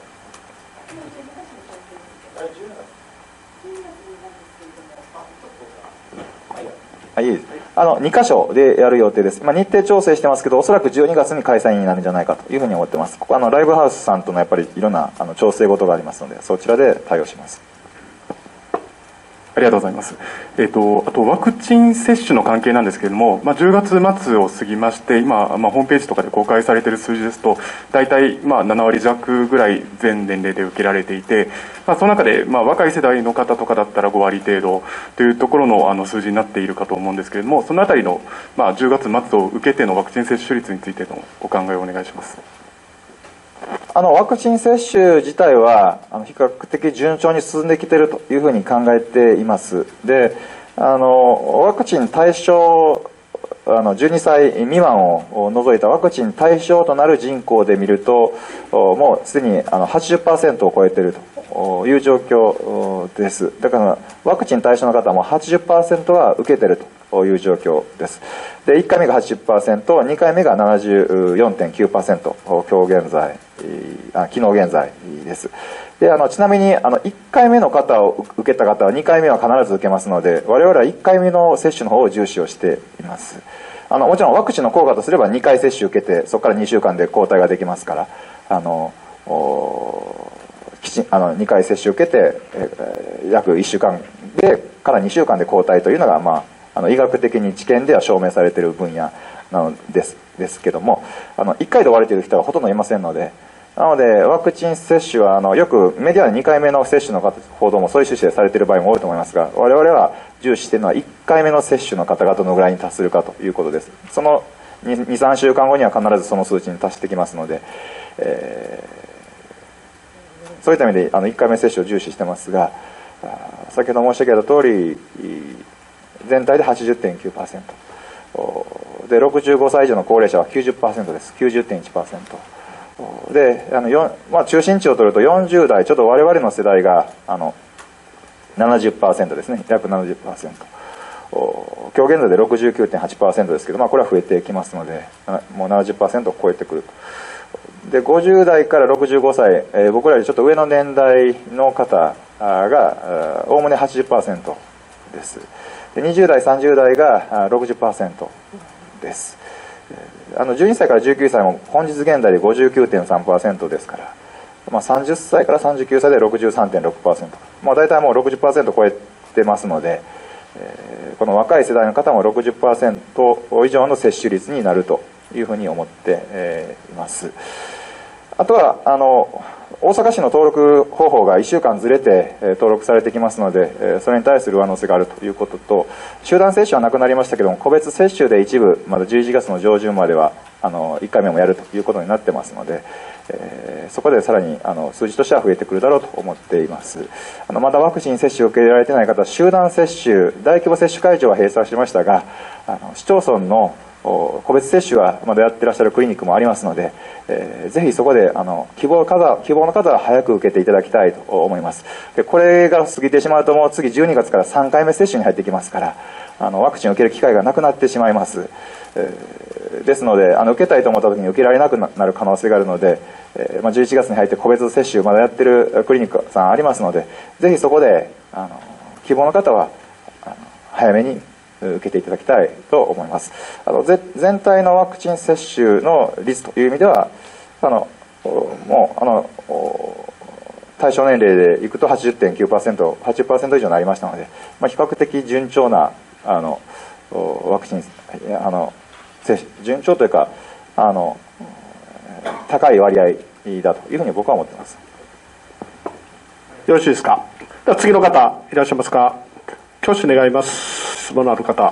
B: あ、いいです。あのにかしょでやる予定です。まあ、日程調整してますけど、おそらくじゅうにがつに開催になるんじゃないかというふうに思ってます。ここあのライブハウスさんとのやっぱりいろんなあの調整事がありますので、そちらで対応します。
G: ありがとうございます。えーと、あとワクチン接種の関係なんですけれども、まあ、じゅうがつ末を過ぎまして、今、まあ、ホームページとかで公開されている数字ですと、大体、まあ、ななわりじゃくぐらい全年齢で受けられていて、まあ、その中で、まあ、若い世代の方とかだったらごわり程度というところの、あの数字になっているかと思うんですけれども、そのあたりの、まあ、じゅうがつ末を受けてのワクチン接種率についてのお考えをお願いします。
B: あのワクチン接種自体はあの比較的順調に進んできているというふうに考えています。で、あのワクチン対象あのじゅうにさい未満を除いたワクチン対象となる人口で見ると、もうすでにあの はちじゅっパーセント を超えているという状況です。だからワクチン対象の方も はちじゅっパーセント は受けているという状況です。で、いっかいめが はちじゅっパーセント、にかいめが ななじゅうよんてんきゅうパーセント、今日現在、あ昨日現在です。で、あのちなみにあのいっかいめの方を受けた方はにかいめは必ず受けますので、我々はいっかいめの接種の方を重視をしています。あのもちろんワクチンの効果とすればにかい接種受けて、そこからにしゅうかんで抗体ができますから、あのきちんあのにかい接種受けて、えー、約いっしゅうかんでからにしゅうかんで抗体というのが、まあ、あの医学的に治験では証明されている分野なのですですけども、あのいっかいで終われている人はほとんどいませんので、なのでワクチン接種はあのよくメディアでにかいめの接種の報道もそういう趣旨でされている場合も多いと思いますが、我々は重視しているのはいっかいめの接種の方がどのぐらいに達するかということです。そのにさんしゅうかんごには必ずその数値に達してきますので、えー、そういった意味であのいっかいめ接種を重視してますが、先ほど申し上げた通り全体で はちじゅってんきゅうパーセント で、ろくじゅうごさい以上の高齢者は きゅうじゅっパーセント です。 きゅうじゅってんいちパーセントで、あのよ、まあ、中心値を取るとよんじゅうだい、ちょっと我々の世代があの ななじゅっパーセント ですね、約 ななじゅっパーセント、今日現在で ろくじゅうきゅうてんはちパーセント ですけど、まあ、これは増えてきますので、もう ななじゅっパーセント を超えてくると。で、ごじゅうだいからろくじゅうごさい、えー、僕らよりちょっと上の年代の方がおおむね はちじゅっパーセント です。で、にじゅうだいさんじゅうだいが ろくじゅっパーセント です。あのじゅうにさいからじゅうきゅうさいも本日現在で ごじゅうきゅうてんさんパーセント ですから、まあ、さんじゅっさいからさんじゅうきゅうさいで ろくじゅうさんてんろくパーセント、まあ、大体もう ろくじゅっパーセント 超えてますので、えー、この若い世代の方も ろくじゅっパーセント 以上の接種率になるというふうに思って、えー、います。あとはあの大阪市の登録方法がいっしゅうかんずれて、えー、登録されてきますので、えー、それに対する上乗せがあるということと、集団接種はなくなりましたけども、個別接種で一部まだじゅういちがつの上旬まではあのいっかいめもやるということになってますので、えー、そこでさらにあの数字としては増えてくるだろうと思っています。あのまだワクチン接種を受け入れられていない方は、集団接種大規模接種会場は閉鎖しましたが、あの市町村の個別接種はまだやってらっしゃるクリニックもありますので、えー、ぜひそこであの希望の方希望の方は早く受けていただきたいと思います。で、これが過ぎてしまうと、もう次じゅうにがつからさんかいめ接種に入ってきますから、あのワクチンを受ける機会がなくなってしまいます。えー、ですのであの受けたいと思った時に受けられなくなる可能性があるので、えーまあ、じゅういちがつに入って個別接種まだやってるクリニックさんありますので、ぜひそこであの希望の方はあの早めに受けていただきたいと思います。あの全体のワクチン接種の率という意味では、あのもうあの対象年齢でいくと はちじゅってんきゅうパーセント、はちじゅっパーセント 以上になりましたので、まあ、比較的順調なあのワクチンあの接種順調というかあの高い割合だというふうに僕は思っています。
A: よろしいですか。では次の方いらっしゃいますか。挙手願います。質問のある方。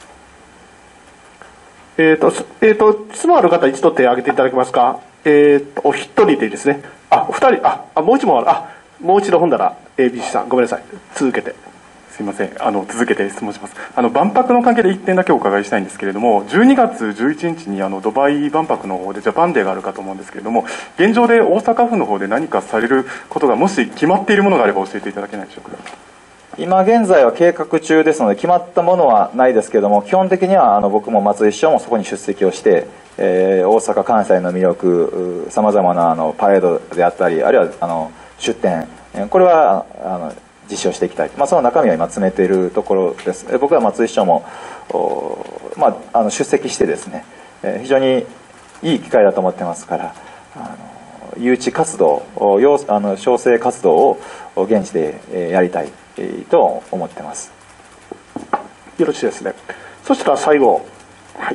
A: えっ、ー、と、えっ、ー、と、質問ある方、一度手を挙げていただけますか。えっ、ー、と、お一人でいいですね。あ、お二人、あ、あもう一問ある。あ、 もう一度ほんだら エービーシー さんごめんなさい、続けて。
G: すみません、あの続けて質問します。あの万博の関係でいってんだけお伺いしたいんですけれども、じゅうにがつじゅういちにちにあのドバイ万博の方でジャパンデーがあるかと思うんですけれども、現状で大阪府の方で何かされることがもし決まっているものがあれば教えていただけないでしょうか。
B: 今現在は計画中ですので決まったものはないですけれども、基本的にはあの僕も松井市長もそこに出席をして、えー、大阪・関西の魅力、さまざまなあのパレードであったり、あるいはあの出展、これはあの実施をしていきたい、まあ、その中身は今詰めているところです。僕は松井市長も、まあ、あの出席してですね、非常にいい機会だと思ってますから、あの誘致活動、あの調整活動を現地でやりたいと思ってます。
A: よろしいですね。そしたら最後、はい、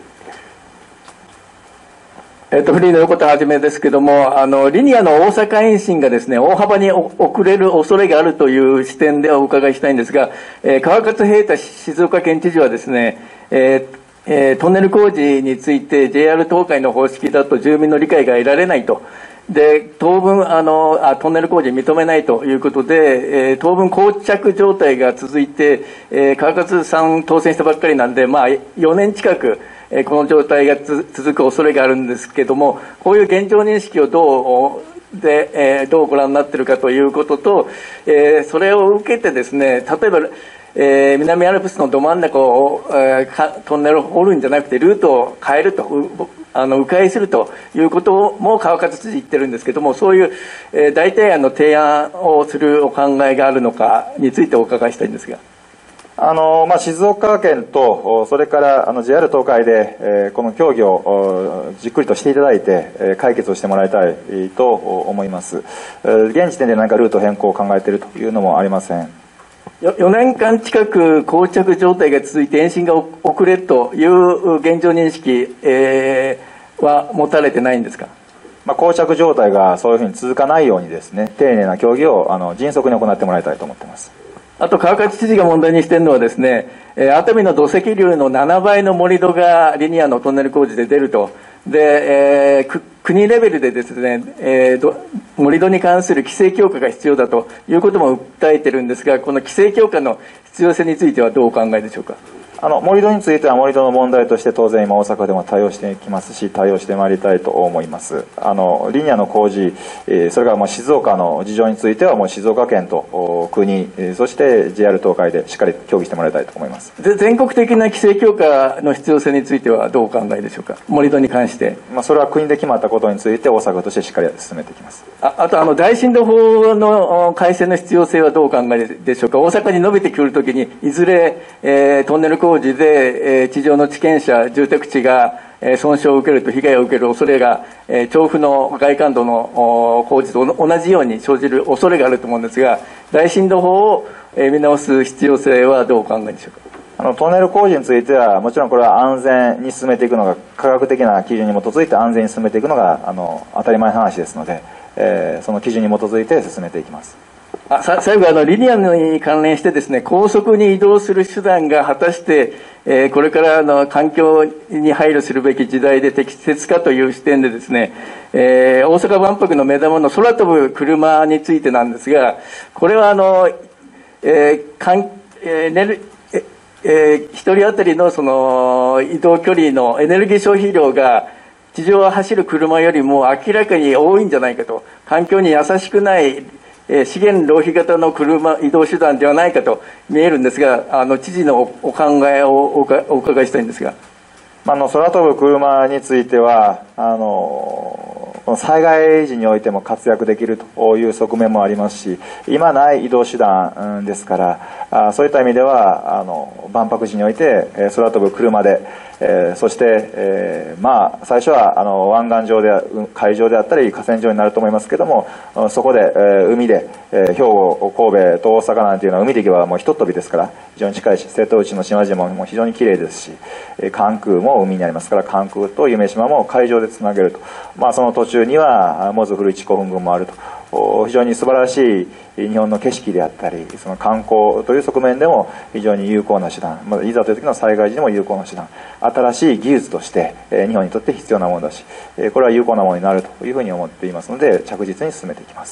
H: えっと、フリーの横田はじめですけども、あの、リニアの大阪延伸がですね、大幅に遅れる恐れがあるという視点でお伺いしたいんですが、えー、川勝平太静岡県知事はですね、えーえー、トンネル工事について ジェイアール 東海の方式だと住民の理解が得られないと。で、当分、あの、あ、トンネル工事認めないということで、えー、当分膠着状態が続いて、えー、川勝さん当選したばっかりなんで、まあ、よねん近く、えー、この状態がつ続く恐れがあるんですけども、こういう現状認識をどう、で、えー、どうご覧になっているかということと、えー、それを受けてですね、例えば、えー、南アルプスのど真ん中を、えー、トンネルを掘るんじゃなくてルートを変えると、あの迂回するということも川勝知事言ってるんですけども、そういう、えー、大体あの提案をするお考えがあるのかについてお伺いしたいんですが。
B: あのまあ、静岡県とそれからあの ジェイアール 東海で、えー、この協議をじっくりとしていただいて、えー、解決をしてもらいたいと思います。えー、現時点で何かルート変更を考えているというのもありません。
H: よねんかん近く膠着状態が続いて延伸が遅れるという現状認識、えー、は持たれてないんですか。
B: まあ、膠着状態がそういうふうに続かないようにですね、丁寧な協議をあの迅速に行ってもらいたいと思っています。
H: あと川勝知事が問題にしているのはですね、熱海の土石流のななばいの盛り土がリニアのトンネル工事で出ると。で、えー、国レベルでですね、えー、盛り土に関する規制強化が必要だということも訴えてるんですが、この規制強化の必要性についてはどうお考えでしょうか。
B: あの盛り土については盛り土の問題として当然今大阪でも対応していきますし、対応してまいりたいと思います。あのリニアの工事、えー、それからもう静岡の事情についてはもう静岡県と国、えー、そして ジェイアール 東海でしっかり協議してもらいたいと思います。
H: で、全国的な規制強化の必要性についてはどうお考えでしょうか。盛り土に関して、
B: まあ、それは国で決まったことについて大阪としてしっかり進めていきます。
H: あ, あとあの大震度法の改正の必要性はどうお考えでしょうか。大阪に伸びてくるときにいずれ、えー、トンネル工事で地上の地権者、住宅地が損傷を受けると被害を受ける恐れが、調布の外環道の工事と同じように生じる恐れがあると思うんですが、大震度法を見直す必要性はどうお考えでしょうか。
B: あのトンネル工事についてはもちろんこれは安全に進めていくのが、科学的な基準に基づいて安全に進めていくのがあの当たり前の話ですので、えー、その基準に基づいて進めていきます。
H: あさ最後あのリニアに関連してですね、高速に移動する手段が果たして、えー、これからの環境に配慮するべき時代で適切かという視点でですね、えー、大阪万博の目玉の空飛ぶ車についてなんですが、これはあの、えーかんえーねるええー、一人当たりのその移動距離のエネルギー消費量が地上を走る車よりも明らかに多いんじゃないかと、環境に優しくない資源浪費型の車移動手段ではないかと見えるんですが、あの知事のお考えをお伺いしたいんですが。
B: あの空飛ぶ車についてはあの災害時においても活躍できるという側面もありますし、今ない移動手段ですから、あそういった意味ではあの万博時において空飛ぶ車で、えー、そして、えー、まあ最初はあの湾岸上で海上であったり河川上になると思いますけども、そこで、えー、海で、えー、兵庫、神戸と大阪なんていうのは海で行けばもうひとっ飛びですから非常に近いし、瀬戸内の島々も非常に綺麗ですし、関空も海にありますから関空と夢洲も海上でつなげると、まあ、その途中にはモズ古市古墳群もあると、非常に素晴らしい日本の景色であったり、その観光という側面でも非常に有効な手段、まあ、いざという時の災害時でも有効な手段、新しい技術として日本にとって必要なものだし、これは有効なものになるというふうに思っていますので着実に進めていきます。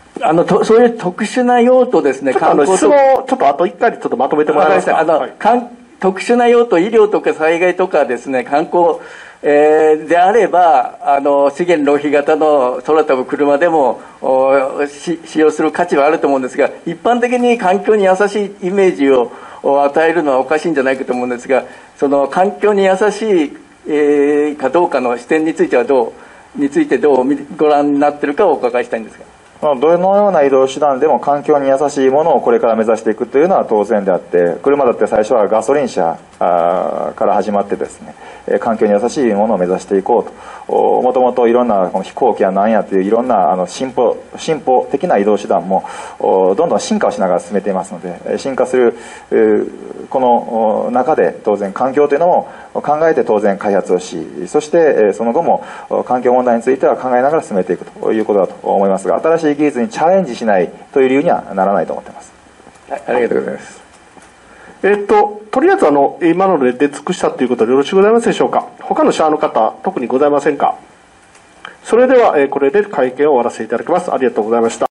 H: あのとそういう特殊な用途ですね、
A: ちょっとあの質問をちょっとあといっかいでちょっとまとめてもらえますか。
H: あの、
A: はい、
H: かん特殊な用途、医療とか災害とかですね、観光、えー、であれば、あの、資源浪費型の空飛ぶ車でもし使用する価値はあると思うんですが、一般的に環境に優しいイメージを与えるのはおかしいんじゃないかと思うんですが、その環境に優しい、えー、かどうかの視点についてはどう、についてどうご覧になっているかをお伺いしたいんですが。
B: どのような移動手段でも環境に優しいものをこれから目指していくというのは当然であって、車だって最初はガソリン車から始まってですね、環境に優しいものを目指していこうと、もともといろんなこの飛行機やなんやといういろんなあの進歩進歩的な移動手段もどんどん進化をしながら進めていますので、進化するこの中で当然環境というのも考えて当然開発をし、そしてその後も環境問題については考えながら進めていくということだと思いますが、新しい技術にチャレンジしないという理由にはならないと思っています。
H: はい、ありがとうございます。
A: えっと、とりあえずあの、今ので出尽くしたということでよろしくございますでしょうか。他のシャアの方、特にございませんか。それでは、えー、これで会見を終わらせていただきます。ありがとうございました。